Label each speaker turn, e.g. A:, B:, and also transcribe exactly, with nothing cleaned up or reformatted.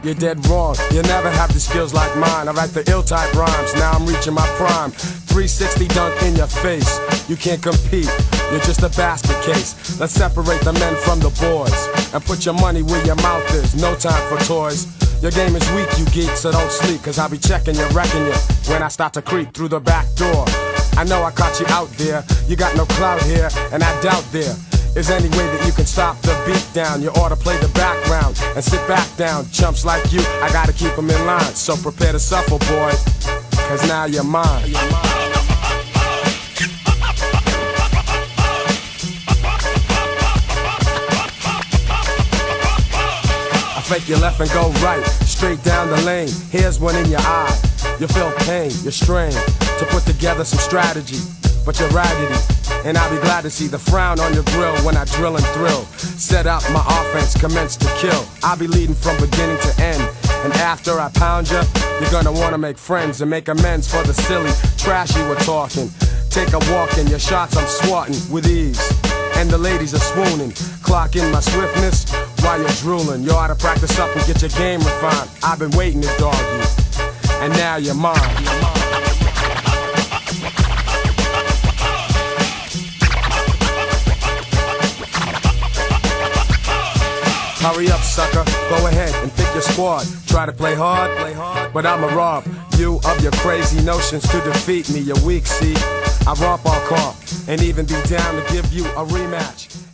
A: you're dead wrong. You never have the skills like mine. I write the ill type rhymes, now I'm reaching my prime. three sixty dunk in your face, you can't compete, you're just a basket case. Let's separate the men from the boys, and put your money where your mouth is, no time for toys. Your game is weak, you geek, so don't sleep, cause I'll be checking you, wrecking you when I start to creep through the back door. I know I caught you out there, you got no clout here, and I doubt there is any way that you can stop the beat down. You ought to play the background and sit back down. Chumps like you, I gotta keep them in line, so prepare to suffer, boy, cause now you're mine. I fake your left and go right, straight down the lane. Here's one in your eye. You feel pain, you're strained to put together some strategy, but you're raggedy, and I'll be glad to see the frown on your grill when I drill and thrill. Set up my offense, commence to kill. I'll be leading from beginning to end, and after I pound you, you're gonna wanna make friends and make amends for the silly trash you were talking. Take a walk and your shots I'm swatting with ease, and the ladies are swooning. Clock in my swiftness while you're drooling. You ought to practice up and get your game refined. I've been waiting to dog you, and now you're mine. Hurry up, sucker, go ahead and pick your squad. Try to play hard, play hard, but I'ma rob you of your crazy notions to defeat me. You're weak, see? I romp all car and even be down to give you a rematch.